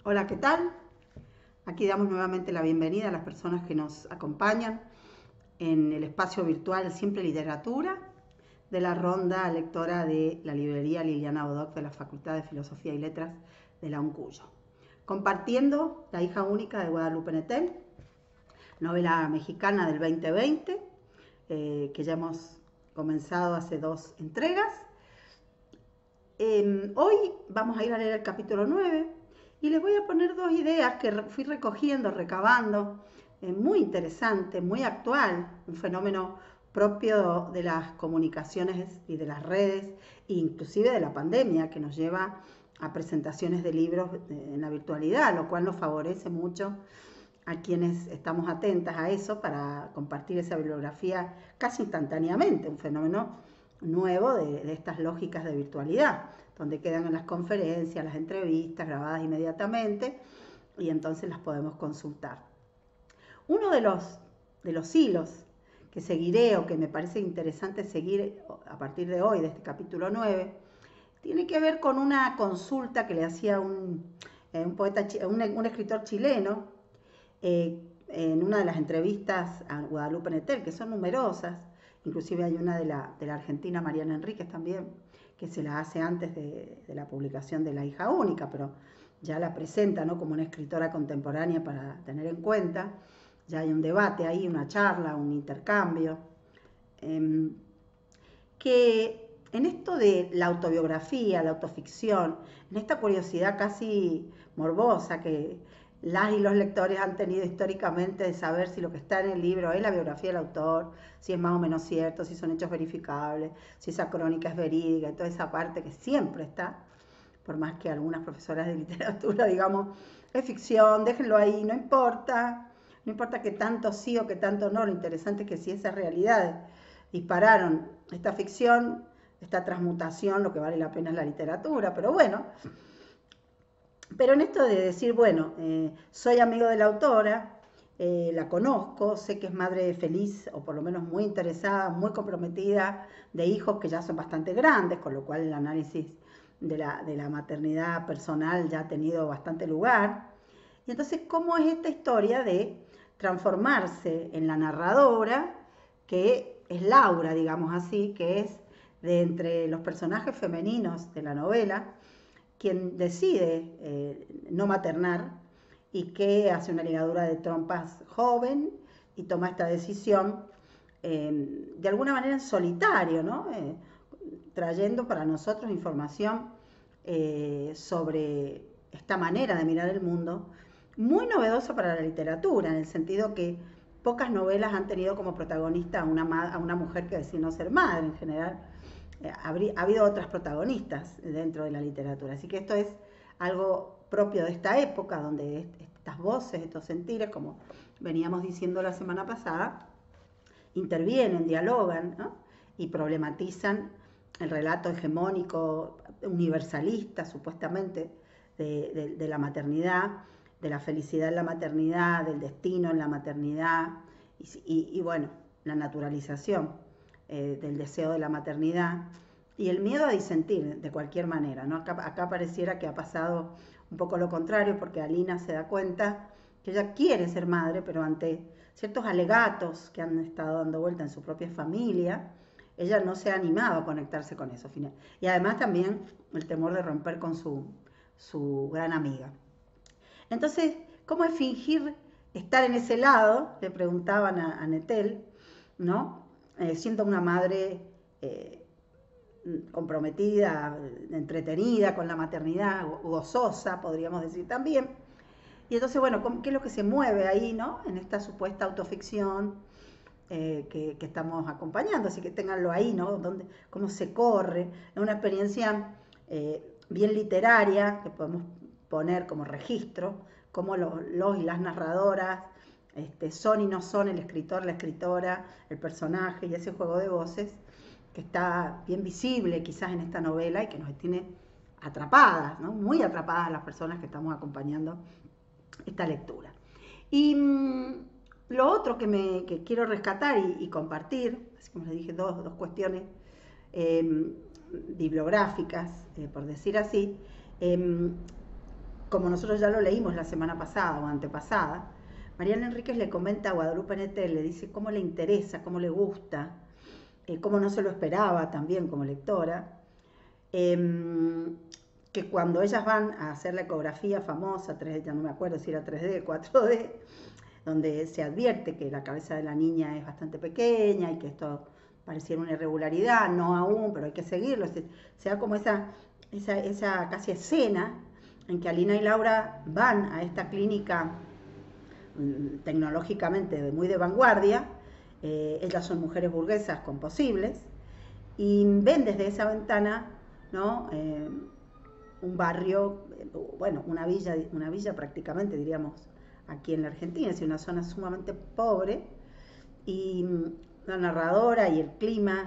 Hola, ¿qué tal? Aquí damos nuevamente la bienvenida a las personas que nos acompañan en el espacio virtual Siempre Literatura de la ronda lectora de la librería Liliana Bodoc de la Facultad de Filosofía y Letras de la UNCUYO. Compartiendo La hija única de Guadalupe Nettel, novela mexicana del 2020, que ya hemos comenzado hace 2 entregas. Hoy vamos a ir a leer el capítulo 9 y les voy a poner 2 ideas que fui recogiendo, recabando, muy interesante, muy actual, un fenómeno propio de las comunicaciones y de las redes, e inclusive de la pandemia, que nos lleva a presentaciones de libros en la virtualidad, lo cual nos favorece mucho a quienes estamos atentas a eso para compartir esa bibliografía casi instantáneamente, un fenómeno nuevo de estas lógicas de virtualidad, donde quedan en las conferencias, las entrevistas grabadas inmediatamente y entonces las podemos consultar. Uno de los hilos que seguiré o que me parece interesante seguir a partir de hoy, de este capítulo 9, tiene que ver con una consulta que le hacía un escritor chileno, en una de las entrevistas a Guadalupe Nettel, que son numerosas, inclusive hay una de la argentina Mariana Enríquez también, que se la hace antes de la publicación de La hija única, pero ya la presenta, ¿no?, como una escritora contemporánea para tener en cuenta. Ya hay un debate ahí, una charla, un intercambio, que en esto de la autobiografía, la autoficción, en esta curiosidad casi morbosa que las y los lectores han tenido históricamente de saber si lo que está en el libro es la biografía del autor, si es más o menos cierto, si son hechos verificables, si esa crónica es verídica, y toda esa parte que siempre está, por más que algunas profesoras de literatura digamos, es ficción, déjenlo ahí, no importa que tanto sí o que tanto no, lo interesante es que si esas realidades dispararon esta ficción, esta transmutación, lo que vale la pena es la literatura, pero bueno, pero en esto de decir, bueno, soy amigo de la autora, la conozco, sé que es madre feliz, o por lo menos muy interesada, muy comprometida, de hijos que ya son bastante grandes, con lo cual el análisis de la maternidad personal ya ha tenido bastante lugar. Y entonces, ¿cómo es esta historia de transformarse en la narradora, que es Laura, digamos así, que es de entre los personajes femeninos de la novela, quien decide no maternar y que hace una ligadura de trompas joven y toma esta decisión de alguna manera en solitario, ¿no? Trayendo para nosotros información sobre esta manera de mirar el mundo, muy novedosa para la literatura, en el sentido que pocas novelas han tenido como protagonista a una mujer que decide no ser madre. En general ha habido otras protagonistas dentro de la literatura, así que esto es algo propio de esta época, donde estas voces, estos sentires, como veníamos diciendo la semana pasada, intervienen, dialogan, ¿no?, y problematizan el relato hegemónico, universalista supuestamente, de la maternidad, de la felicidad en la maternidad, del destino en la maternidad, y bueno, la naturalización del deseo de la maternidad y el miedo a disentir de cualquier manera, ¿no? Acá pareciera que ha pasado un poco lo contrario, porque Alina se da cuenta que ella quiere ser madre, pero ante ciertos alegatos que han estado dando vuelta en su propia familia, ella no se ha animado a conectarse con eso. Y además también el temor de romper con su gran amiga. Entonces, ¿cómo es fingir estar en ese lado? Le preguntaban a Nettel, ¿no? Siendo una madre comprometida, entretenida con la maternidad, gozosa, podríamos decir también. Y entonces, bueno, ¿qué es lo que se mueve ahí, ¿no?, en esta supuesta autoficción que estamos acompañando? Así que ténganlo ahí, ¿no? Cómo se corre. Es una experiencia bien literaria que podemos poner como registro, cómo los y las narradoras son y no son el escritor, la escritora, el personaje, y ese juego de voces que está bien visible quizás en esta novela y que nos tiene atrapadas, ¿no?, muy atrapadas a las personas que estamos acompañando esta lectura. Y lo otro que quiero rescatar y compartir, así como les dije, dos cuestiones bibliográficas, por decir así, como nosotros ya lo leímos la semana pasada o antepasada, Mariana Enríquez le comenta a Guadalupe Nettel, le dice cómo le interesa, cómo le gusta, cómo no se lo esperaba también como lectora, que cuando ellas van a hacer la ecografía famosa, 3D, ya no me acuerdo si era 3D, 4D, donde se advierte que la cabeza de la niña es bastante pequeña y que esto pareciera una irregularidad, no aún, pero hay que seguirlo, se da como esa casi escena en que Alina y Laura van a esta clínica tecnológicamente muy de vanguardia, ellas son mujeres burguesas con posibles, y ven desde esa ventana, ¿no? Un barrio, bueno, una villa prácticamente, diríamos, aquí en la Argentina, es una zona sumamente pobre, y la narradora y el clima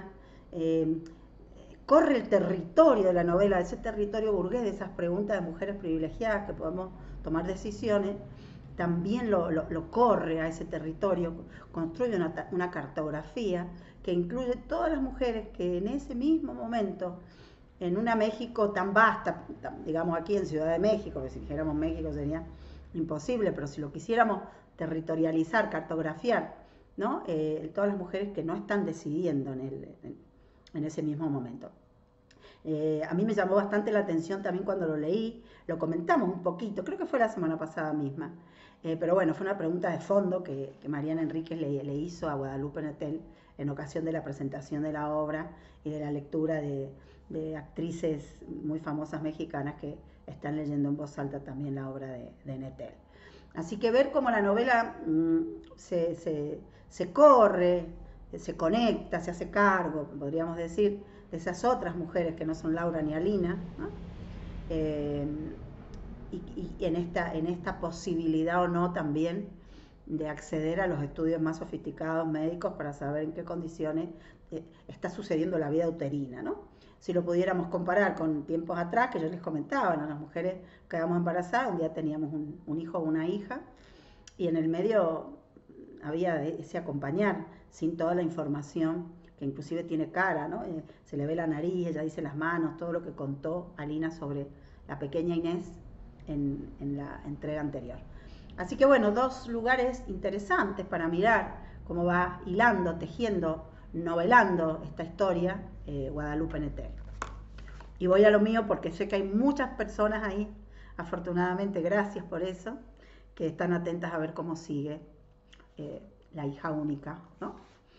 corre el territorio de la novela, ese territorio burgués, de esas preguntas de mujeres privilegiadas que podemos tomar decisiones, también lo corre a ese territorio, construye una cartografía que incluye todas las mujeres que en ese mismo momento, en una México tan vasta, digamos aquí en Ciudad de México, que si dijéramos México sería imposible, pero si lo quisiéramos territorializar, cartografiar, ¿no? Todas las mujeres que no están decidiendo en ese mismo momento. A mí me llamó bastante la atención también cuando lo leí, lo comentamos un poquito, creo que fue la semana pasada misma, pero bueno, fue una pregunta de fondo que Mariana Enríquez le hizo a Guadalupe Nettel en ocasión de la presentación de la obra y de la lectura de actrices muy famosas mexicanas que están leyendo en voz alta también la obra de Nettel. Así que ver cómo la novela se corre, se conecta, se hace cargo, podríamos decir, de esas otras mujeres que no son Laura ni Alina, ¿no? Y en esta posibilidad o no también de acceder a los estudios más sofisticados médicos para saber en qué condiciones está sucediendo la vida uterina, ¿no? Si lo pudiéramos comparar con tiempos atrás, que yo les comentaba, ¿no? Las mujeres quedamos embarazadas, un día teníamos un hijo o una hija, y en el medio había ese acompañar sin toda la información, que inclusive tiene cara, ¿no? Se le ve la nariz, ella dice las manos, todo lo que contó Alina sobre la pequeña Inés en la entrega anterior. Así que bueno, dos lugares interesantes para mirar cómo va hilando, tejiendo, novelando esta historia Guadalupe Nettel. Y voy a lo mío porque sé que hay muchas personas ahí, afortunadamente, gracias por eso, que están atentas a ver cómo sigue la hija única, ¿no?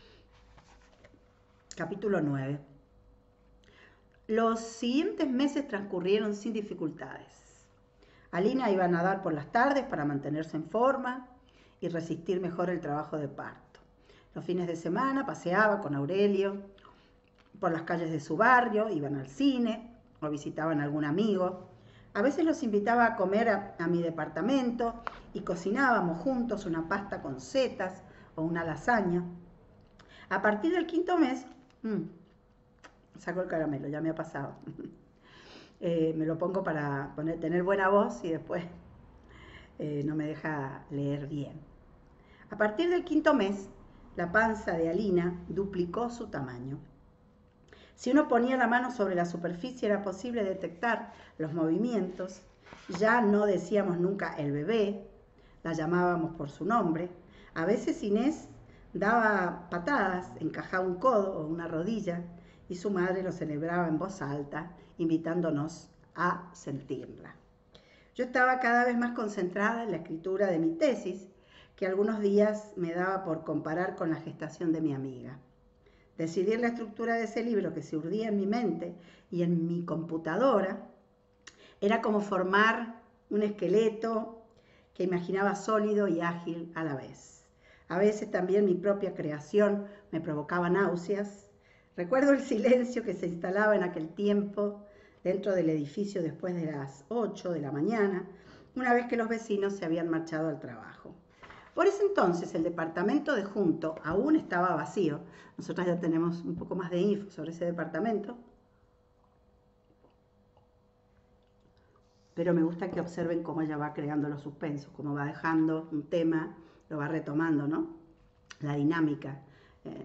Capítulo 9. Los siguientes meses transcurrieron sin dificultades. Alina iba a nadar por las tardes para mantenerse en forma y resistir mejor el trabajo de parto. Los fines de semana paseaba con Aurelio por las calles de su barrio, iban al cine o visitaban a algún amigo. A veces los invitaba a comer a mi departamento y cocinábamos juntos una pasta con setas o una lasaña. A partir del quinto mes, saco el caramelo, ya me ha pasado. Me lo pongo para tener buena voz y después no me deja leer bien. A partir del quinto mes, la panza de Alina duplicó su tamaño. Si uno ponía la mano sobre la superficie era posible detectar los movimientos. Ya no decíamos nunca el bebé, la llamábamos por su nombre. A veces Inés daba patadas, encajaba un codo o una rodilla y su madre lo celebraba en voz alta, invitándonos a sentirla. Yo estaba cada vez más concentrada en la escritura de mi tesis, que algunos días me daba por comparar con la gestación de mi amiga. Decidir la estructura de ese libro que se urdía en mi mente y en mi computadora era como formar un esqueleto que imaginaba sólido y ágil a la vez. A veces también mi propia creación me provocaba náuseas. Recuerdo el silencio que se instalaba en aquel tiempo dentro del edificio después de las 8 de la mañana, una vez que los vecinos se habían marchado al trabajo. Por ese entonces el departamento de junto aún estaba vacío. Nosotros ya tenemos un poco más de info sobre ese departamento. Pero me gusta que observen cómo ella va creando los suspensos, cómo va dejando un tema, lo va retomando, ¿no? La dinámica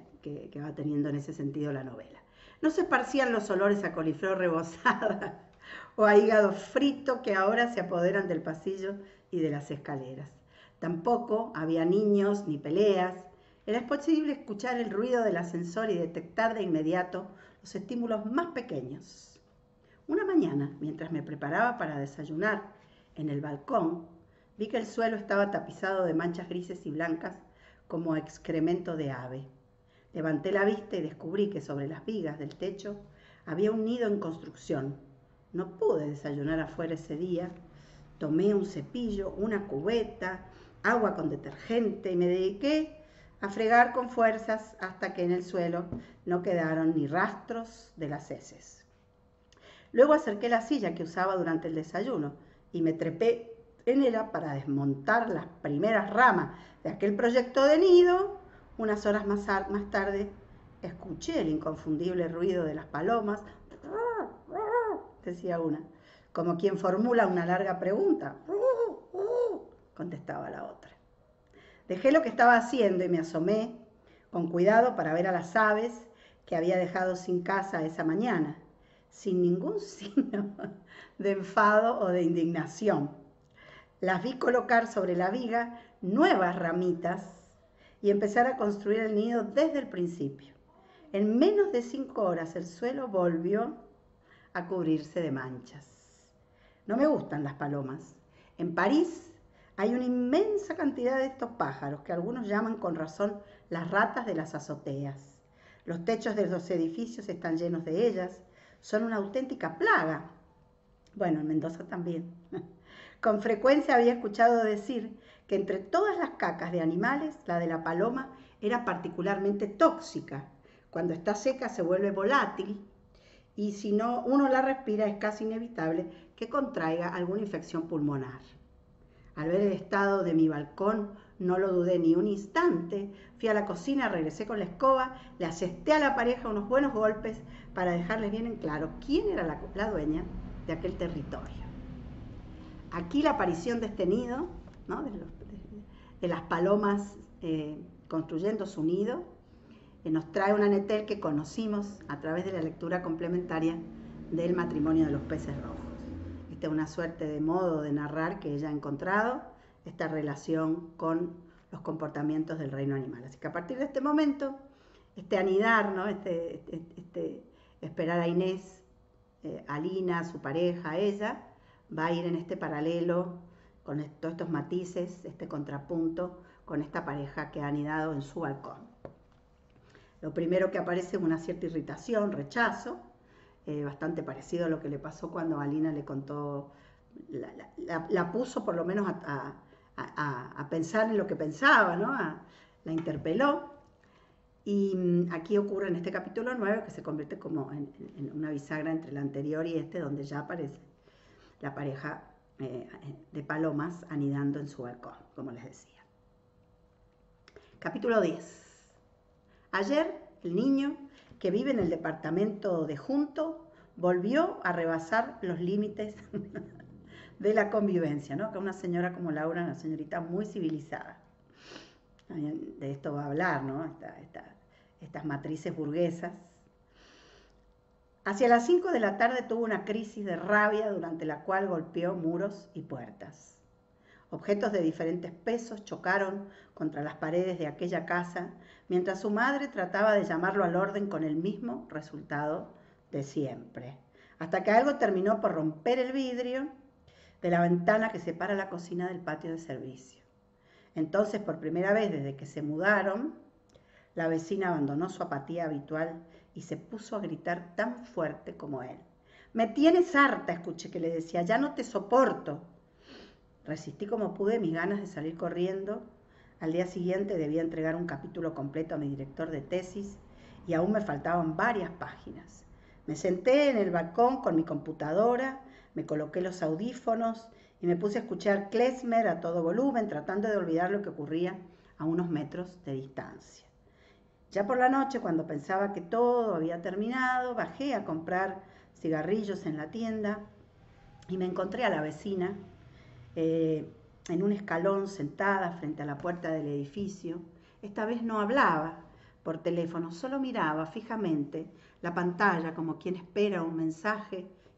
que va teniendo en ese sentido la novela. No se esparcían los olores a coliflor rebozada o a hígado frito que ahora se apoderan del pasillo y de las escaleras. Tampoco había niños ni peleas. Era posible escuchar el ruido del ascensor y detectar de inmediato los estímulos más pequeños. Una mañana, mientras me preparaba para desayunar en el balcón, vi que el suelo estaba tapizado de manchas grises y blancas como excremento de ave. Levanté la vista y descubrí que sobre las vigas del techo había un nido en construcción. No pude desayunar afuera ese día. Tomé un cepillo, una cubeta, agua con detergente y me dediqué a fregar con fuerzas hasta que en el suelo no quedaron ni rastros de las heces. Luego acerqué la silla que usaba durante el desayuno y me trepé en ella para desmontar las primeras ramas de aquel proyecto de nido. Unas horas más tarde escuché el inconfundible ruido de las palomas, decía una, como quien formula una larga pregunta, contestaba la otra. Dejé lo que estaba haciendo y me asomé con cuidado para ver a las aves que había dejado sin casa esa mañana, sin ningún signo de enfado o de indignación. Las vi colocar sobre la viga nuevas ramitas y empezar a construir el nido desde el principio. En menos de 5 horas el suelo volvió a cubrirse de manchas. No me gustan las palomas. En París hay una inmensa cantidad de estos pájaros que algunos llaman con razón las ratas de las azoteas. Los techos de los edificios están llenos de ellas. Son una auténtica plaga. Bueno, en Mendoza también. Con frecuencia había escuchado decir que entre todas las cacas de animales, la de la paloma era particularmente tóxica. Cuando está seca se vuelve volátil y si no uno la respira es casi inevitable que contraiga alguna infección pulmonar. Al ver el estado de mi balcón no lo dudé ni un instante. Fui a la cocina, regresé con la escoba, le asesté a la pareja unos buenos golpes para dejarles bien en claro quién era la dueña de aquel territorio. Aquí la aparición de este nido, ¿no? de las palomas construyendo su nido, nos trae una Netel que conocimos a través de la lectura complementaria del matrimonio de los peces rojos. Esta es una suerte de modo de narrar que ella ha encontrado esta relación con los comportamientos del reino animal. Así que a partir de este momento, este anidar, ¿no? Esperar a Inés, a Lina, a su pareja, a ella, va a ir en este paralelo con todos estos matices, este contrapunto con esta pareja que ha anidado en su balcón. Lo primero que aparece es una cierta irritación, rechazo, bastante parecido a lo que le pasó cuando Alina le contó, la puso por lo menos a pensar en lo que pensaba, ¿no? La interpeló. Y aquí ocurre en este capítulo 9 que se convierte como en una bisagra entre el anterior y este, donde ya aparece la pareja de palomas anidando en su balcón, como les decía. Capítulo 10. Ayer, el niño, que vive en el departamento de junto, volvió a rebasar los límites de la convivencia, ¿no? Que una señora como Laura, una señorita muy civilizada. De esto va a hablar, ¿no? Estas matrices burguesas. Hacia las 5 de la tarde tuvo una crisis de rabia durante la cual golpeó muros y puertas. Objetos de diferentes pesos chocaron contra las paredes de aquella casa, mientras su madre trataba de llamarlo al orden con el mismo resultado de siempre, hasta que algo terminó por romper el vidrio de la ventana que separa la cocina del patio de servicio. Entonces, por primera vez desde que se mudaron, la vecina abandonó su apatía habitual y se puso a gritar tan fuerte como él. «Me tienes harta», escuché que le decía, «ya no te soporto». Resistí como pude mis ganas de salir corriendo. Al día siguiente debía entregar un capítulo completo a mi director de tesis y aún me faltaban varias páginas. Me senté en el balcón con mi computadora, me coloqué los audífonos y me puse a escuchar klezmer a todo volumen, tratando de olvidar lo que ocurría a unos metros de distancia. Ya por la noche, cuando pensaba que todo había terminado, bajé a comprar cigarrillos en la tienda y me encontré a la vecina en un escalón sentada frente a la puerta del edificio. Esta vez no hablaba por teléfono, solo miraba fijamente la pantalla como quien espera un mensaje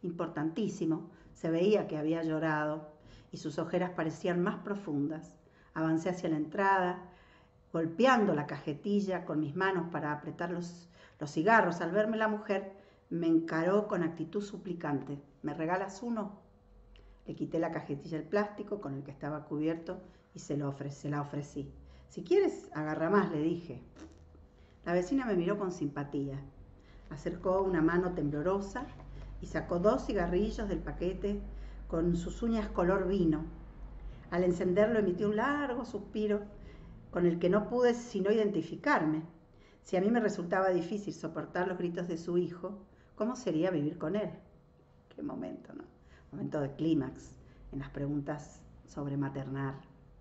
importantísimo. Se veía que había llorado y sus ojeras parecían más profundas. Avancé hacia la entrada, golpeando la cajetilla con mis manos para apretar los cigarros. Al verme la mujer, me encaró con actitud suplicante. ¿Me regalas uno? Le quité la cajetilla del plástico con el que estaba cubierto y se la ofrecí. Si quieres, agarra más, le dije. La vecina me miró con simpatía. Acercó una mano temblorosa y sacó 2 cigarrillos del paquete con sus uñas color vino. Al encenderlo emitió un largo suspiro con el que no pude sino identificarme. Si a mí me resultaba difícil soportar los gritos de su hijo, ¿cómo sería vivir con él? Qué momento, ¿no? Momento de clímax en las preguntas sobre maternar.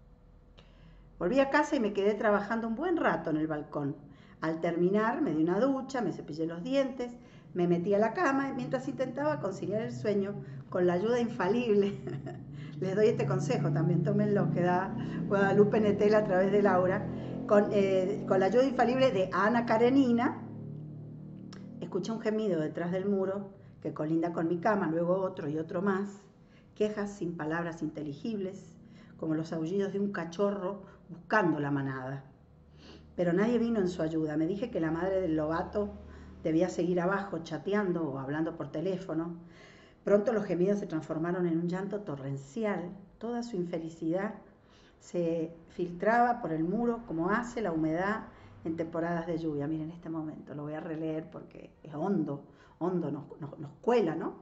Volví a casa y me quedé trabajando un buen rato en el balcón. Al terminar me di una ducha, me cepillé los dientes, me metí a la cama mientras intentaba conciliar el sueño con la ayuda infalible. Les doy este consejo también, tómenlo, que da Guadalupe Netela a través de Laura, con la ayuda infalible de Ana Karenina. Escuché un gemido detrás del muro que colinda con mi cama, luego otro y otro más, quejas sin palabras inteligibles, como los aullidos de un cachorro buscando la manada. Pero nadie vino en su ayuda. Me dije que la madre del lobato debía seguir abajo chateando o hablando por teléfono. Pronto los gemidos se transformaron en un llanto torrencial. Toda su infelicidad se filtraba por el muro como hace la humedad en temporadas de lluvia. Miren, este momento lo voy a releer porque es hondo, nos cuela, ¿no?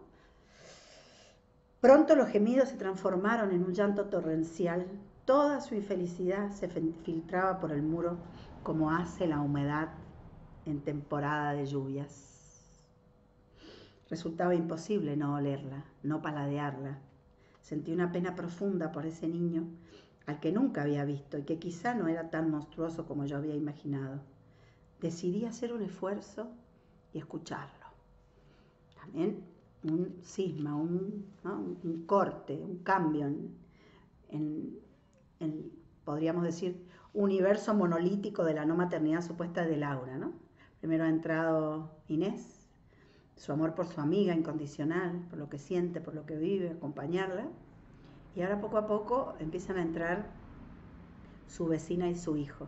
Pronto los gemidos se transformaron en un llanto torrencial. Toda su infelicidad se filtraba por el muro como hace la humedad en temporada de lluvias. Resultaba imposible no olerla, no paladearla. Sentí una pena profunda por ese niño al que nunca había visto y que quizá no era tan monstruoso como yo había imaginado. Decidí hacer un esfuerzo y escucharlo. También un cisma, un corte, un cambio en, podríamos decir, universo monolítico de la no maternidad supuesta de Laura, ¿no? Primero ha entrado Inés, su amor por su amiga incondicional, por lo que siente, por lo que vive, acompañarla. Y ahora poco a poco empiezan a entrar su vecina y su hijo.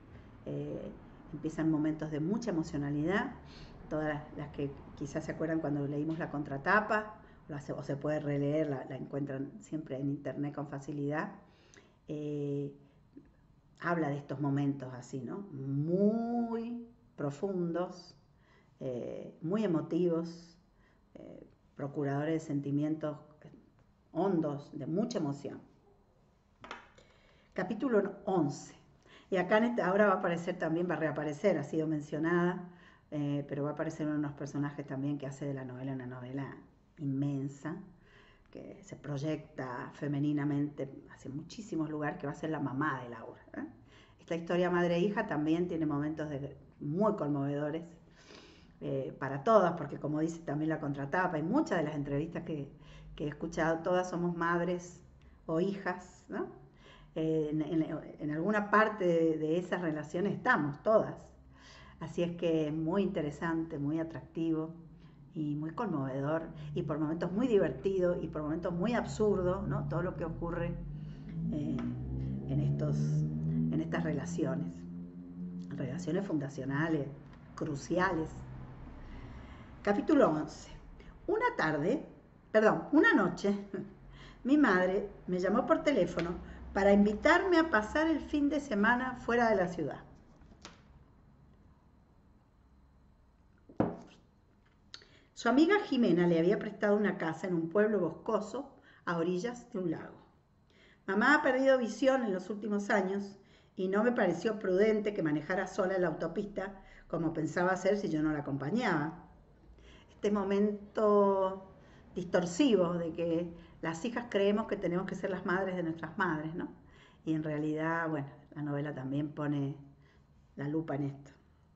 Empiezan momentos de mucha emocionalidad, todas las que quizás se acuerdan cuando leímos la contratapa, o se puede releer, la encuentran siempre en internet con facilidad. Habla de estos momentos así, ¿no? Muy profundos, muy emotivos, procuradores de sentimientos hondos, de mucha emoción. Capítulo 11. Y acá ahora va a aparecer también, va a reaparecer, ha sido mencionada, pero va a aparecer uno de los personajes también que hace de la novela una novela inmensa, que se proyecta femeninamente hacia muchísimos lugares, que va a ser la mamá de Laura. Esta historia madre-hija también tiene momentos muy conmovedores para todas, porque como dice también la contratapa, y muchas de las entrevistas que he escuchado, todas somos madres o hijas, ¿no? En alguna parte de esas relaciones estamos todas. Así es que es muy interesante, muy atractivo y muy conmovedor, y por momentos muy divertido y por momentos muy absurdo, ¿no? Todo lo que ocurre en estas relaciones fundacionales, cruciales. Capítulo 11. Una noche, mi madre me llamó por teléfono para invitarme a pasar el fin de semana fuera de la ciudad. Su amiga Jimena le había prestado una casa en un pueblo boscoso a orillas de un lago. Mamá ha perdido visión en los últimos años y no me pareció prudente que manejara sola en la autopista como pensaba hacer si yo no la acompañaba. Este momento distorsivo de que las hijas creemos que tenemos que ser las madres de nuestras madres, ¿no? Y en realidad, bueno, la novela también pone la lupa en esto.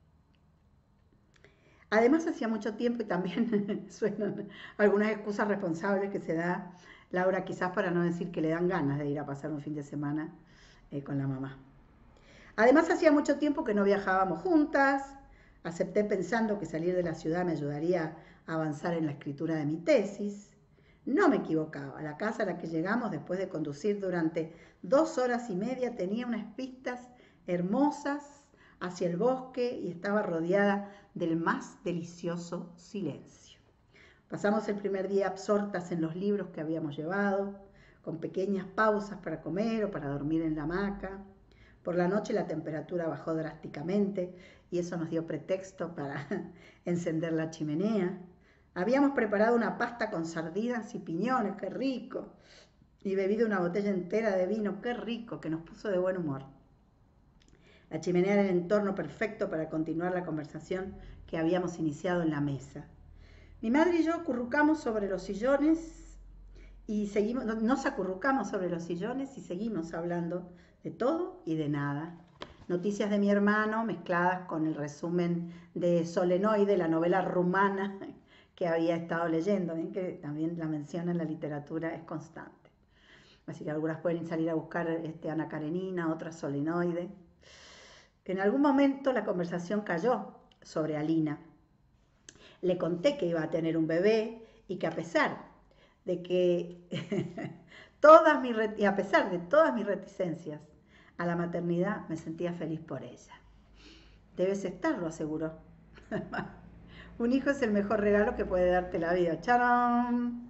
Además, hacía mucho tiempo, y también suenan algunas excusas responsables que se da Laura, quizás para no decir que le dan ganas de ir a pasar un fin de semana con la mamá. Además, hacía mucho tiempo que no viajábamos juntas. Acepté pensando que salir de la ciudad me ayudaría avanzar en la escritura de mi tesis. No me equivocaba, la casa a la que llegamos después de conducir durante 2 horas y media tenía unas vistas hermosas hacia el bosque y estaba rodeada del más delicioso silencio. Pasamos el primer día absortas en los libros que habíamos llevado, con pequeñas pausas para comer o para dormir en la hamaca. Por la noche la temperatura bajó drásticamente y eso nos dio pretexto para encender la chimenea. Habíamos preparado una pasta con sardinas y piñones, qué rico, y bebido una botella entera de vino, qué rico, que nos puso de buen humor. La chimenea era el entorno perfecto para continuar la conversación que habíamos iniciado en la mesa. Mi madre y yo acurrucamos sobre los sillones y nos acurrucamos sobre los sillones y seguimos hablando de todo y de nada. Noticias de mi hermano mezcladas con el resumen de Solenoide, la novela rumana que había estado leyendo, ¿ven? Que también la menciona en la literatura, es constante. Así que algunas pueden salir a buscar Ana Karenina, otras Solenoide. En algún momento la conversación cayó sobre Alina. Le conté que iba a tener un bebé y que a pesar de todas mis reticencias a la maternidad, me sentía feliz por ella. Debes estarlo, aseguró. Un hijo es el mejor regalo que puede darte la vida. ¡Charán!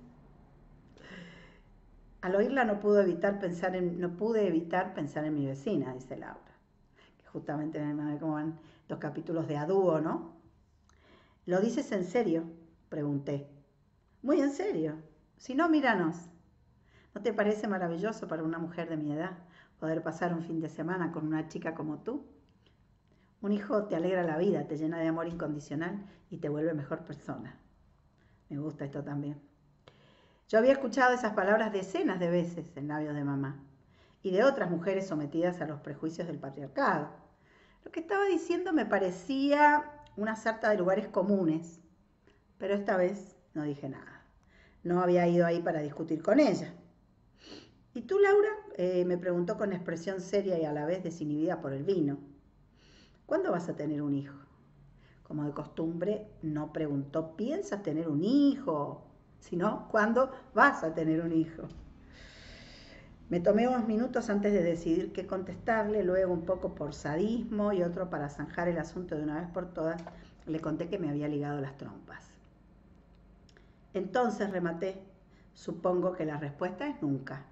Al oírla no pude evitar pensar en mi vecina, dice Laura. Que justamente me cómo van los capítulos de a dúo, ¿no? ¿Lo dices en serio?, pregunté. Muy en serio. Si no, míranos. ¿No te parece maravilloso para una mujer de mi edad poder pasar un fin de semana con una chica como tú? Un hijo te alegra la vida, te llena de amor incondicional y te vuelve mejor persona. Me gusta esto también. Yo había escuchado esas palabras decenas de veces en labios de mamá y de otras mujeres sometidas a los prejuicios del patriarcado. Lo que estaba diciendo me parecía una sarta de lugares comunes, pero esta vez no dije nada. No había ido ahí para discutir con ella. ¿Y tú, Laura?, me preguntó con expresión seria y a la vez desinhibida por el vino. ¿Cuándo vas a tener un hijo? Como de costumbre, no preguntó, ¿piensas tener un hijo?, sino, ¿cuándo vas a tener un hijo? Me tomé unos minutos antes de decidir qué contestarle, luego un poco por sadismo y otro para zanjar el asunto de una vez por todas, le conté que me había ligado las trompas. Entonces, rematé, supongo que la respuesta es nunca.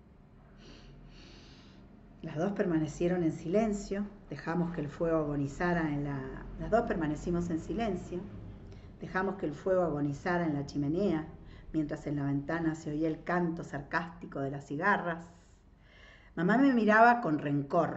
Las dos permanecieron en silencio, dejamos que el fuego agonizara Las dos permanecimos en silencio, dejamos que el fuego agonizara en la chimenea, mientras en la ventana se oía el canto sarcástico de las cigarras. Mamá me miraba con rencor.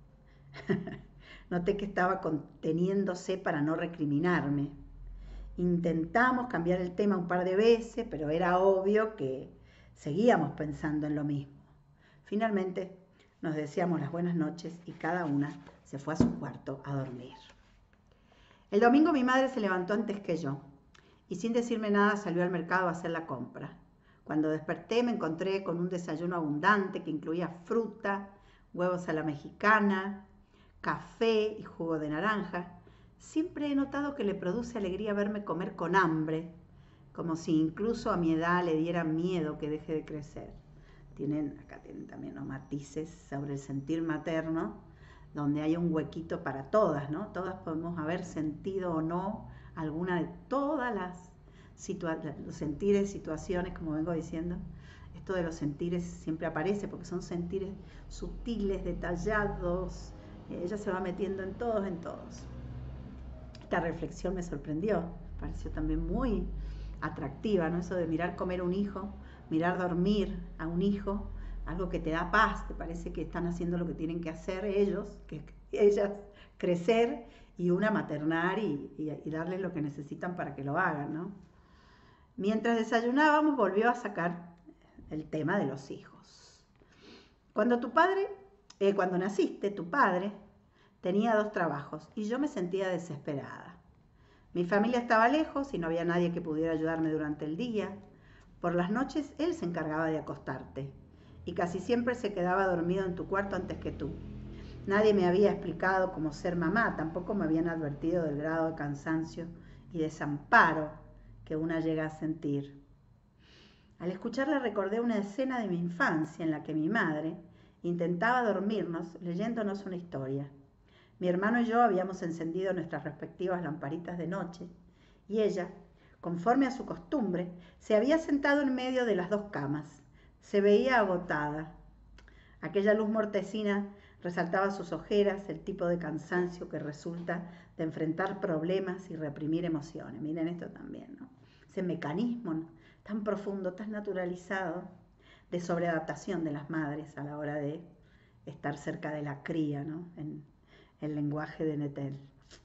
Noté que estaba conteniéndose para no recriminarme. Intentamos cambiar el tema un par de veces, pero era obvio que seguíamos pensando en lo mismo. Finalmente nos deseamos las buenas noches y cada una se fue a su cuarto a dormir. El domingo mi madre se levantó antes que yo y sin decirme nada salió al mercado a hacer la compra. Cuando desperté me encontré con un desayuno abundante que incluía fruta, huevos a la mexicana, café y jugo de naranja. Siempre he notado que le produce alegría verme comer con hambre, como si incluso a mi edad le diera miedo que deje de crecer. Acá tienen también los matices sobre el sentir materno, donde hay un huequito para todas, ¿no? Todas podemos haber sentido o no alguna de todas los sentires, situaciones, como vengo diciendo. Esto de los sentires siempre aparece porque son sentires sutiles, detallados. Ella se va metiendo en todos. Esta reflexión me sorprendió, pareció también muy atractiva, ¿no? Eso de mirar comer un hijo, mirar dormir a un hijo, algo que te da paz, te parece que están haciendo lo que tienen que hacer ellas, crecer, y una maternar y darles lo que necesitan para que lo hagan, ¿no? Mientras desayunábamos volvió a sacar el tema de los hijos. Cuando naciste, tu padre tenía 2 trabajos y yo me sentía desesperada. Mi familia estaba lejos y no había nadie que pudiera ayudarme durante el día. Por las noches él se encargaba de acostarte y casi siempre se quedaba dormido en tu cuarto antes que tú. Nadie me había explicado cómo ser mamá, tampoco me habían advertido del grado de cansancio y desamparo que una llega a sentir. Al escucharla recordé una escena de mi infancia en la que mi madre intentaba dormirnos leyéndonos una historia. Mi hermano y yo habíamos encendido nuestras respectivas lamparitas de noche y ella, conforme a su costumbre, se había sentado en medio de las dos camas. Se veía agotada. Aquella luz mortecina resaltaba sus ojeras, el tipo de cansancio que resulta de enfrentar problemas y reprimir emociones. Miren esto también, ¿no? Ese mecanismo, ¿no?, tan profundo, tan naturalizado, de sobreadaptación de las madres a la hora de estar cerca de la cría, ¿no?, en el lenguaje de Nettel.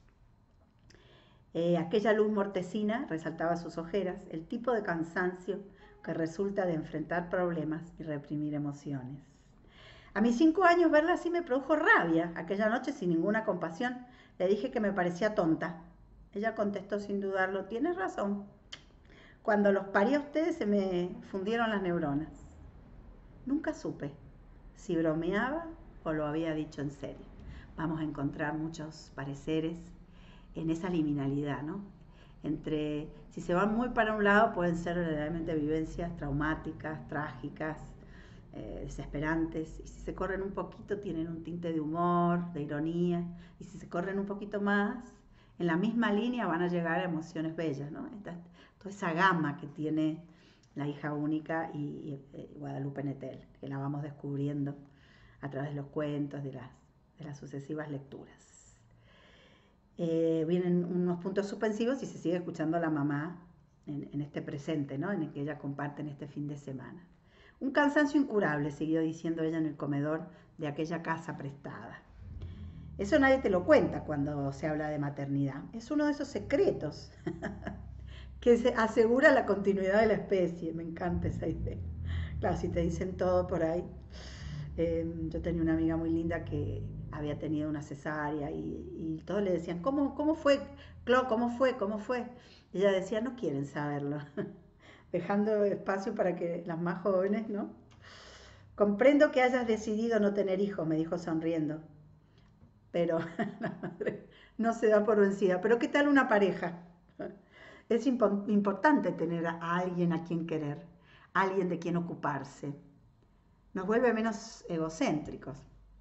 Aquella luz mortecina resaltaba sus ojeras, el tipo de cansancio que resulta de enfrentar problemas y reprimir emociones. A mis 5 años verla así me produjo rabia. Aquella noche, sin ninguna compasión, le dije que me parecía tonta. Ella contestó sin dudarlo: tienes razón. Cuando los parí a ustedes se me fundieron las neuronas. Nunca supe si bromeaba o lo había dicho en serio. Vamos a encontrar muchos pareceres en esa liminalidad, ¿no? Entre, si se van muy para un lado, pueden ser realmente vivencias traumáticas, trágicas, desesperantes, y si se corren un poquito tienen un tinte de humor, de ironía, y si se corren un poquito más, en la misma línea van a llegar a emociones bellas, ¿no? Toda esa gama que tiene la hija única y Guadalupe Nettel, que la vamos descubriendo a través de los cuentos, de las sucesivas lecturas. Vienen unos puntos suspensivos y se sigue escuchando a la mamá en este presente, ¿no?, en el que ella comparte en este fin de semana. Un cansancio incurable, siguió diciendo ella en el comedor de aquella casa prestada. Eso nadie te lo cuenta cuando se habla de maternidad. Es uno de esos secretos que se asegura la continuidad de la especie. Me encanta esa idea. Claro, si te dicen todo por ahí. Yo tenía una amiga muy linda que había tenido una cesárea y todos le decían: ¿Cómo fue, Clo? ¿Cómo fue? Y ella decía: no quieren saberlo. Dejando espacio para que las más jóvenes, ¿no? Comprendo que hayas decidido no tener hijos, me dijo sonriendo. Pero la madre no se da por vencida. Pero ¿qué tal una pareja? Es importante tener a alguien a quien querer, alguien de quien ocuparse. Nos vuelve menos egocéntricos.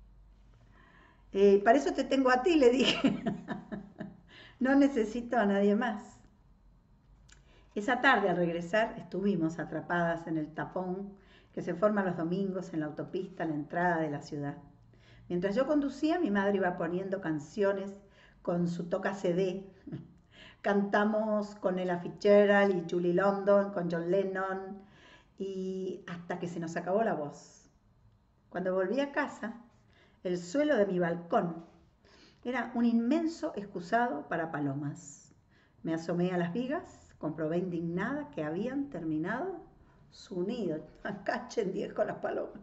Para eso te tengo a ti, le dije. No necesito a nadie más. Esa tarde, al regresar, estuvimos atrapadas en el tapón que se forma los domingos en la autopista a la entrada de la ciudad. Mientras yo conducía, mi madre iba poniendo canciones con su toca CD. Cantamos con Ella Fitzgerald y Julie London, con John Lennon, y hasta que se nos acabó la voz. Cuando volví a casa, el suelo de mi balcón era un inmenso excusado para palomas. Me asomé a las vigas, comprobé indignada que habían terminado su nido. Cachen 10 con las palomas.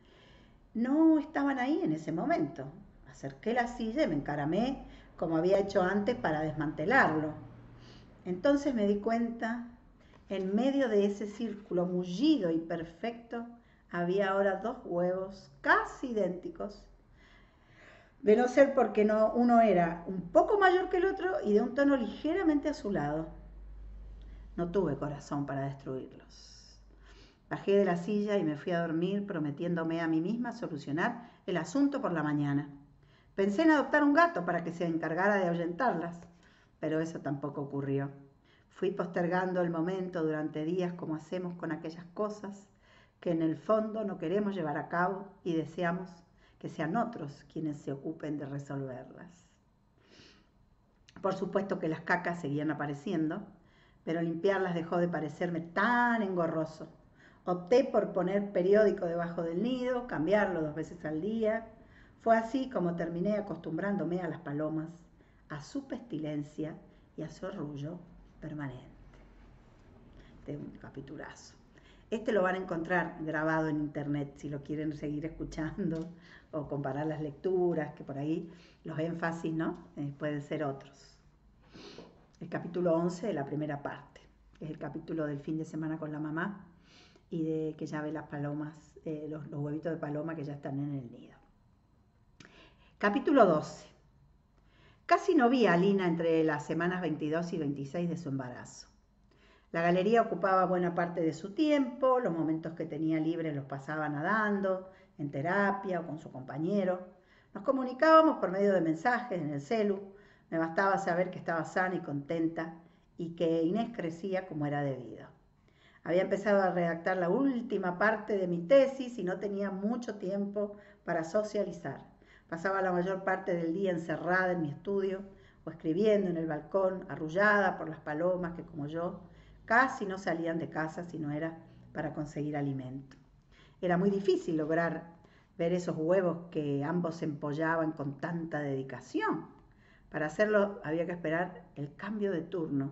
No estaban ahí en ese momento. Acerqué la silla y me encaramé como había hecho antes para desmantelarlo. Entonces me di cuenta, en medio de ese círculo mullido y perfecto, había ahora 2 huevos casi idénticos, de no ser porque uno era un poco mayor que el otro y de un tono ligeramente azulado. No tuve corazón para destruirlos. Bajé de la silla y me fui a dormir, prometiéndome a mí misma solucionar el asunto por la mañana. Pensé en adoptar un gato para que se encargara de ahuyentarlas, pero eso tampoco ocurrió. Fui postergando el momento durante días, como hacemos con aquellas cosas que en el fondo no queremos llevar a cabo y deseamos que sean otros quienes se ocupen de resolverlas. Por supuesto que las cacas seguían apareciendo, pero limpiarlas dejó de parecerme tan engorroso. Opté por poner periódico debajo del nido, cambiarlo 2 veces al día. Fue así como terminé acostumbrándome a las palomas, a su pestilencia y a su arrullo permanente. Este es un capitulazo. Este lo van a encontrar grabado en internet si lo quieren seguir escuchando o comparar las lecturas, que por ahí los énfasis, ¿no?, pueden ser otros. El capítulo 11 de la primera parte, que es el capítulo del fin de semana con la mamá y de que ya ve las palomas, los huevitos de paloma que ya están en el nido. Capítulo 12. Casi no vi a Lina entre las semanas 22 y 26 de su embarazo. La galería ocupaba buena parte de su tiempo, los momentos que tenía libres los pasaba nadando, en terapia o con su compañero. Nos comunicábamos por medio de mensajes en el celu. Me bastaba saber que estaba sana y contenta y que Inés crecía como era debido. Había empezado a redactar la última parte de mi tesis y no tenía mucho tiempo para socializar. Pasaba la mayor parte del día encerrada en mi estudio o escribiendo en el balcón, arrullada por las palomas que, como yo, casi no salían de casa si no era para conseguir alimento. Era muy difícil lograr ver esos huevos que ambos empollaban con tanta dedicación. Para hacerlo había que esperar el cambio de turno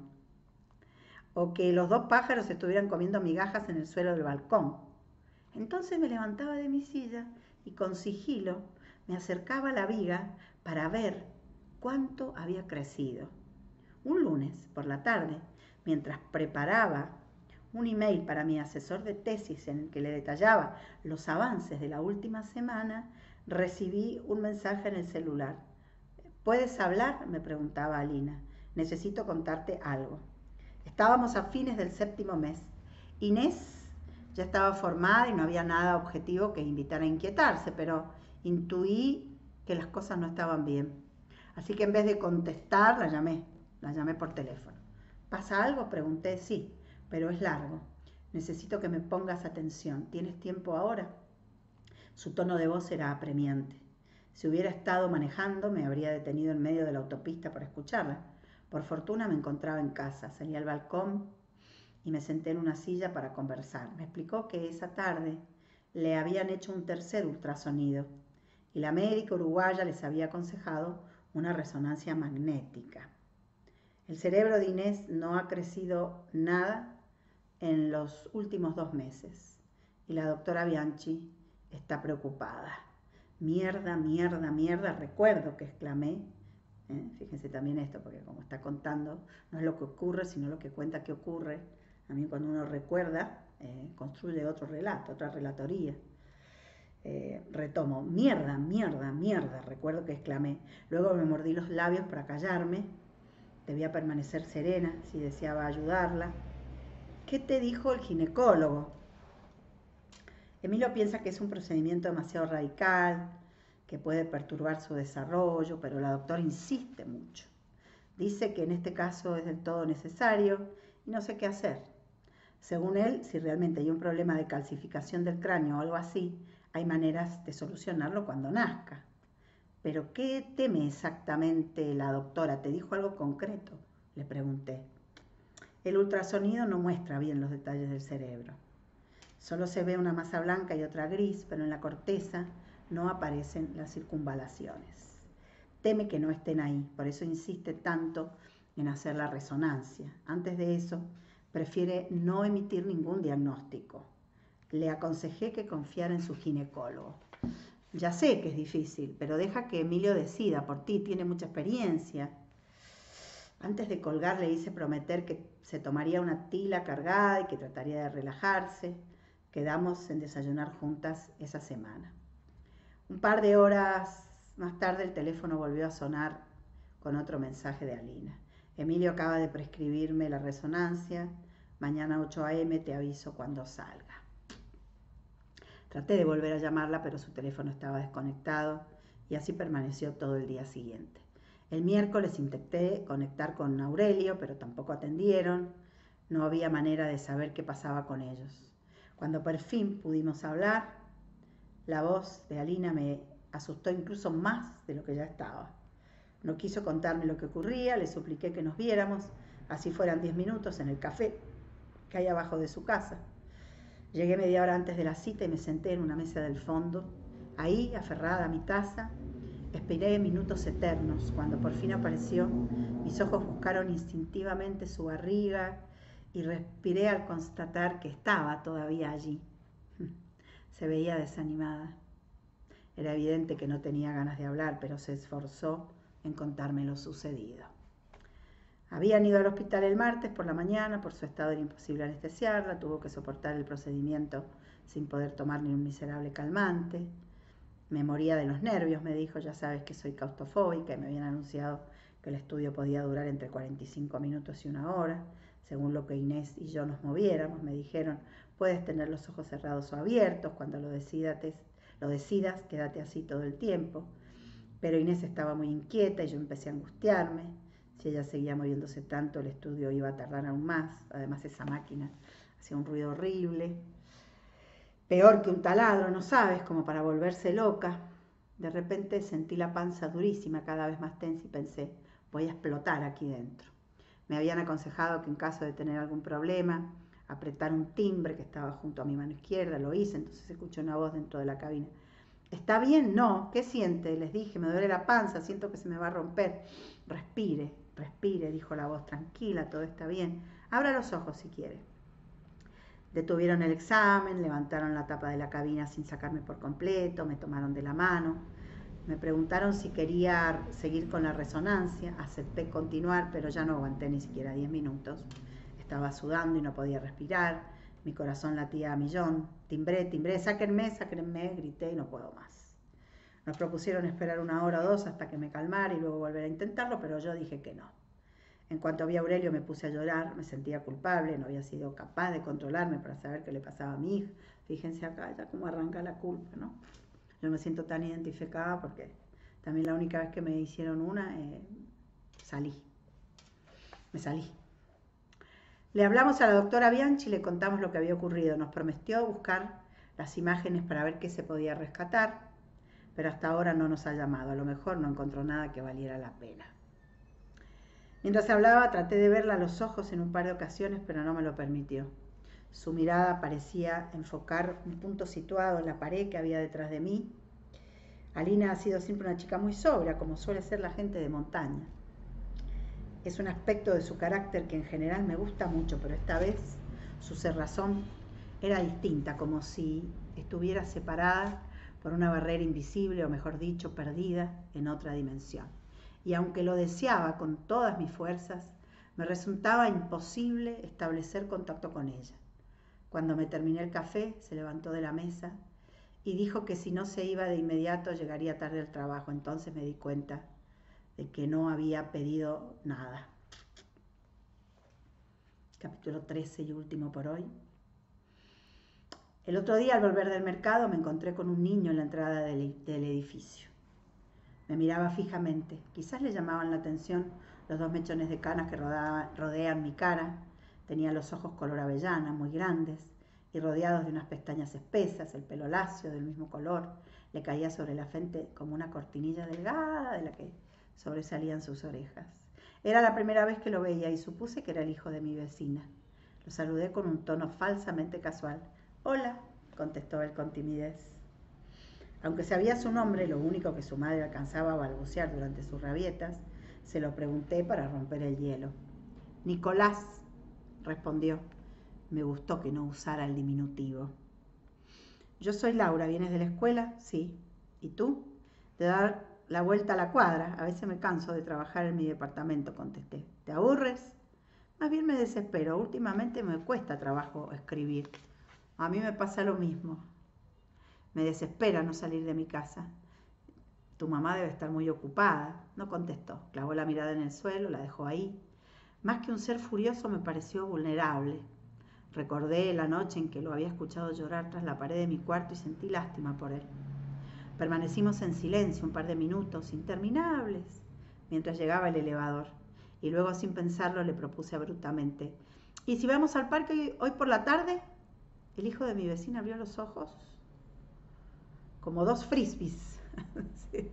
o que los dos pájaros estuvieran comiendo migajas en el suelo del balcón. Entonces me levantaba de mi silla y con sigilo me acercaba a la viga para ver cuánto había crecido. Un lunes por la tarde, mientras preparaba un email para mi asesor de tesis en el que le detallaba los avances de la última semana, recibí un mensaje en el celular. ¿Puedes hablar?, me preguntaba Alina. Necesito contarte algo. Estábamos a fines del 7º mes. Inés ya estaba formada y no había nada objetivo que invitar a inquietarse, pero intuí que las cosas no estaban bien. Así que en vez de contestar, la llamé por teléfono. ¿Pasa algo?, pregunté. Sí, pero es largo. Necesito que me pongas atención. ¿Tienes tiempo ahora? Su tono de voz era apremiante. Si hubiera estado manejando, me habría detenido en medio de la autopista para escucharla. Por fortuna me encontraba en casa. Salí al balcón y me senté en una silla para conversar. Me explicó que esa tarde le habían hecho un tercer ultrasonido y la médica uruguaya les había aconsejado una resonancia magnética. El cerebro de Inés no ha crecido nada en los últimos 2 meses y la doctora Bianchi está preocupada. Mierda, mierda, mierda, recuerdo que exclamé. Fíjense también esto, porque como está contando, no es lo que ocurre, sino lo que cuenta que ocurre. A mí cuando uno recuerda, construye otro relato, otra relatoría. Retomo, mierda, mierda, mierda, recuerdo que exclamé. Luego me mordí los labios para callarme. Debía permanecer serena si deseaba ayudarla. ¿Qué te dijo el ginecólogo? Emilio piensa que es un procedimiento demasiado radical, que puede perturbar su desarrollo, pero la doctora insiste mucho. Dice que en este caso es del todo necesario y no sé qué hacer. Según él, si realmente hay un problema de calcificación del cráneo o algo así, hay maneras de solucionarlo cuando nazca. ¿Pero qué teme exactamente la doctora? ¿Te dijo algo concreto?, le pregunté. El ultrasonido no muestra bien los detalles del cerebro. Solo se ve una masa blanca y otra gris, pero en la corteza no aparecen las circunvalaciones. Teme que no estén ahí, por eso insiste tanto en hacer la resonancia. Antes de eso, prefiere no emitir ningún diagnóstico. Le aconsejé que confiara en su ginecólogo. Ya sé que es difícil, pero deja que Emilio decida por ti, tiene mucha experiencia. Antes de colgar le hice prometer que se tomaría una tila cargada y que trataría de relajarse. Quedamos en desayunar juntas esa semana. Un par de horas más tarde el teléfono volvió a sonar con otro mensaje de Alina. Emilio acaba de prescribirme la resonancia. Mañana 8 a.m. te aviso cuando salga. Traté de volver a llamarla, pero su teléfono estaba desconectado y así permaneció todo el día siguiente. El miércoles intenté conectar con Aurelio, pero tampoco atendieron. No había manera de saber qué pasaba con ellos. Cuando por fin pudimos hablar, la voz de Alina me asustó incluso más de lo que ya estaba. No quiso contarme lo que ocurría, le supliqué que nos viéramos, así fueran 10 minutos, en el café que hay abajo de su casa. Llegué media hora antes de la cita y me senté en una mesa del fondo. Ahí, aferrada a mi taza, esperé minutos eternos. Cuando por fin apareció, mis ojos buscaron instintivamente su barriga y respiré al constatar que estaba todavía allí. Se veía desanimada. Era evidente que no tenía ganas de hablar, pero se esforzó en contarme lo sucedido. Habían ido al hospital el martes por la mañana, por su estado era imposible anestesiarla, tuvo que soportar el procedimiento sin poder tomar ni un miserable calmante. Me moría de los nervios, me dijo, ya sabes que soy claustrofóbica y me habían anunciado que el estudio podía durar entre 45 minutos y 1 hora. según lo que Inés y yo nos moviéramos. Me dijeron, puedes tener los ojos cerrados o abiertos, cuando lo decidas, quédate así todo el tiempo. Pero Inés estaba muy inquieta y yo empecé a angustiarme. Si ella seguía moviéndose tanto, el estudio iba a tardar aún más. Además, esa máquina hacía un ruido horrible. Peor que un taladro, no sabes, como para volverse loca. De repente sentí la panza durísima, cada vez más tensa, y pensé, voy a explotar aquí dentro. Me habían aconsejado que en caso de tener algún problema, apretar un timbre que estaba junto a mi mano izquierda. Lo hice, entonces escuché una voz dentro de la cabina. ¿Está bien? No. ¿Qué siente? Les dije, me duele la panza, siento que se me va a romper. Respire, respire, dijo la voz, tranquila, todo está bien. Abra los ojos si quiere. Detuvieron el examen, levantaron la tapa de la cabina sin sacarme por completo, me tomaron de la mano, me preguntaron si quería seguir con la resonancia. Acepté continuar, pero ya no aguanté ni siquiera 10 minutos. Estaba sudando y no podía respirar, mi corazón latía a millón. Timbré, sáquenme, grité y no puedo más. Nos propusieron esperar 1 hora o 2 hasta que me calmara y luego volver a intentarlo, pero yo dije que no. En cuanto vi a Aurelio me puse a llorar, me sentía culpable, no había sido capaz de controlarme para saber qué le pasaba a mi hija. Fíjense acá ya cómo arranca la culpa, ¿no? Yo me siento tan identificada porque también la única vez que me hicieron una, me salí. Le hablamos a la doctora Bianchi y le contamos lo que había ocurrido. Nos prometió buscar las imágenes para ver qué se podía rescatar, pero hasta ahora no nos ha llamado. A lo mejor no encontró nada que valiera la pena. Mientras hablaba, traté de verla a los ojos en un par de ocasiones, pero no me lo permitió. Su mirada parecía enfocar un punto situado en la pared que había detrás de mí. Alina ha sido siempre una chica muy sobria, como suele ser la gente de montaña. Es un aspecto de su carácter que en general me gusta mucho, pero esta vez su cerrazón era distinta, como si estuviera separada por una barrera invisible, o mejor dicho, perdida en otra dimensión. Y aunque lo deseaba con todas mis fuerzas, me resultaba imposible establecer contacto con ella. Cuando me terminé el café, se levantó de la mesa y dijo que si no se iba de inmediato llegaría tarde al trabajo. Entonces me di cuenta de que no había pedido nada. Capítulo 13 y último por hoy. El otro día, al volver del mercado, me encontré con un niño en la entrada del edificio. Me miraba fijamente. Quizás le llamaban la atención los 2 mechones de canas que rodean mi cara. Tenía los ojos color avellana, muy grandes, y rodeados de unas pestañas espesas. El pelo lacio, del mismo color, le caía sobre la frente como una cortinilla delgada de la que sobresalían sus orejas. Era la primera vez que lo veía y supuse que era el hijo de mi vecina. Lo saludé con un tono falsamente casual. «Hola», contestó él con timidez. Aunque sabía su nombre, lo único que su madre alcanzaba a balbucear durante sus rabietas, se lo pregunté para romper el hielo. «Nicolás», respondió. Me gustó que no usara el diminutivo. «Yo soy Laura, ¿vienes de la escuela?» «Sí». «¿Y tú?» «De dar la vuelta a la cuadra. A veces me canso de trabajar en mi departamento», contesté. «¿Te aburres?» «Más bien me desespero. Últimamente me cuesta trabajo escribir». «A mí me pasa lo mismo. Me desespera no salir de mi casa». «Tu mamá debe estar muy ocupada». No contestó. Clavó la mirada en el suelo, la dejó ahí. Más que un ser furioso, me pareció vulnerable. Recordé la noche en que lo había escuchado llorar tras la pared de mi cuarto y sentí lástima por él. Permanecimos en silencio un par de minutos interminables mientras llegaba el elevador, y luego, sin pensarlo, le propuse abruptamente: «¿Y si vamos al parque hoy por la tarde?» El hijo de mi vecina abrió los ojos como 2 frisbees. Sí.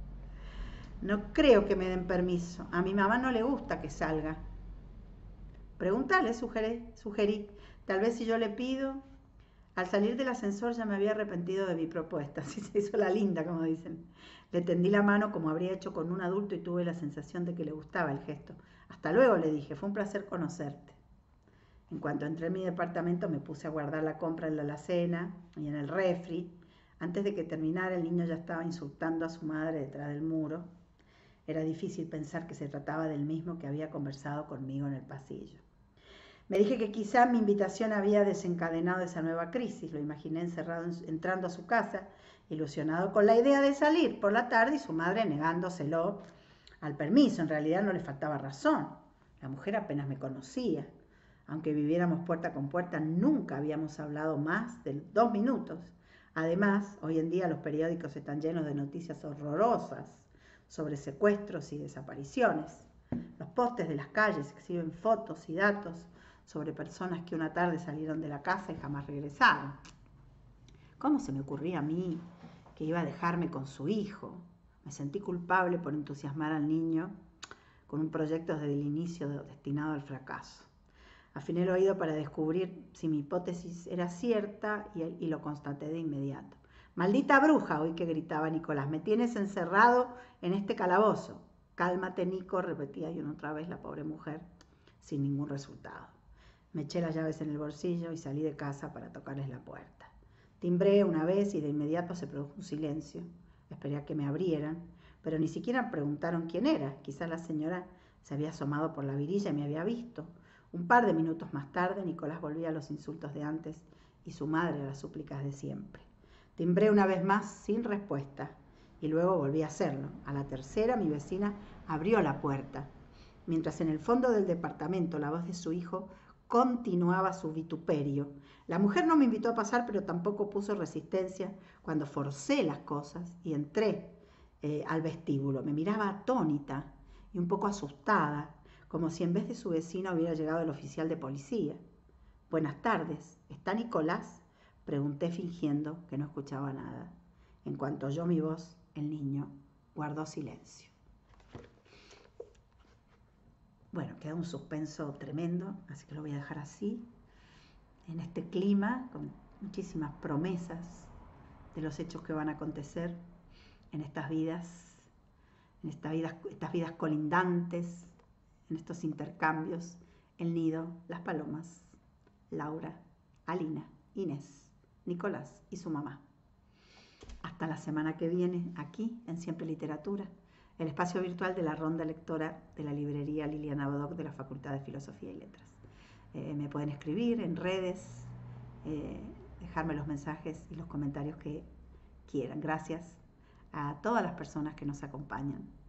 «No creo que me den permiso. A mi mamá no le gusta que salga». «Pregúntale», sugerí. «Tal vez si yo le pido». Al salir del ascensor ya me había arrepentido de mi propuesta. Así se hizo la linda, como dicen. Le tendí la mano como habría hecho con un adulto y tuve la sensación de que le gustaba el gesto. «Hasta luego», le dije. «Fue un placer conocerte». En cuanto entré en mi departamento me puse a guardar la compra en la alacena y en el refri. Antes de que terminara, el niño ya estaba insultando a su madre detrás del muro. Era difícil pensar que se trataba del mismo que había conversado conmigo en el pasillo. Me dije que quizá mi invitación había desencadenado esa nueva crisis. Lo imaginé encerrado entrando a su casa, ilusionado con la idea de salir por la tarde, y su madre negándoselo al permiso. En realidad no le faltaba razón. La mujer apenas me conocía. Aunque viviéramos puerta con puerta, nunca habíamos hablado más de 2 minutos. Además, hoy en día los periódicos están llenos de noticias horrorosas sobre secuestros y desapariciones. Los postes de las calles exhiben fotos y datos sobre personas que una tarde salieron de la casa y jamás regresaron. ¿Cómo se me ocurría a mí que iba a dejarme con su hijo? Me sentí culpable por entusiasmar al niño con un proyecto desde el inicio destinado al fracaso. Afiné el oído para descubrir si mi hipótesis era cierta y lo constaté de inmediato. ¡Maldita bruja! Oí que gritaba Nicolás. Me tienes encerrado en este calabozo. Cálmate, Nico, repetía y una otra vez la pobre mujer, sin ningún resultado. Me eché las llaves en el bolsillo y salí de casa para tocarles la puerta. Timbré una vez y de inmediato se produjo un silencio. Esperé a que me abrieran, pero ni siquiera preguntaron quién era. Quizá la señora se había asomado por la virilla y me había visto. Un par de minutos más tarde, Nicolás volvía a los insultos de antes y su madre a las súplicas de siempre. Timbré una vez más sin respuesta y luego volví a hacerlo. A la tercera, mi vecina abrió la puerta, mientras en el fondo del departamento la voz de su hijo continuaba su vituperio. La mujer no me invitó a pasar, pero tampoco puso resistencia cuando forcé las cosas y entré al vestíbulo. Me miraba atónita y un poco asustada, como si en vez de su vecina hubiera llegado el oficial de policía. Buenas tardes, ¿está Nicolás? Pregunté fingiendo que no escuchaba nada. En cuanto oyó mi voz, el niño guardó silencio. Bueno, queda un suspenso tremendo, así que lo voy a dejar así, en este clima, con muchísimas promesas de los hechos que van a acontecer en estas vidas colindantes, en estos intercambios, el nido, las palomas, Laura, Alina, Inés, Nicolás y su mamá. Hasta la semana que viene, aquí en Siempre Literatura, el espacio virtual de la ronda lectora de la librería Liliana Bodoc de la Facultad de Filosofía y Letras. Me pueden escribir en redes, dejarme los mensajes y los comentarios que quieran. Gracias a todas las personas que nos acompañan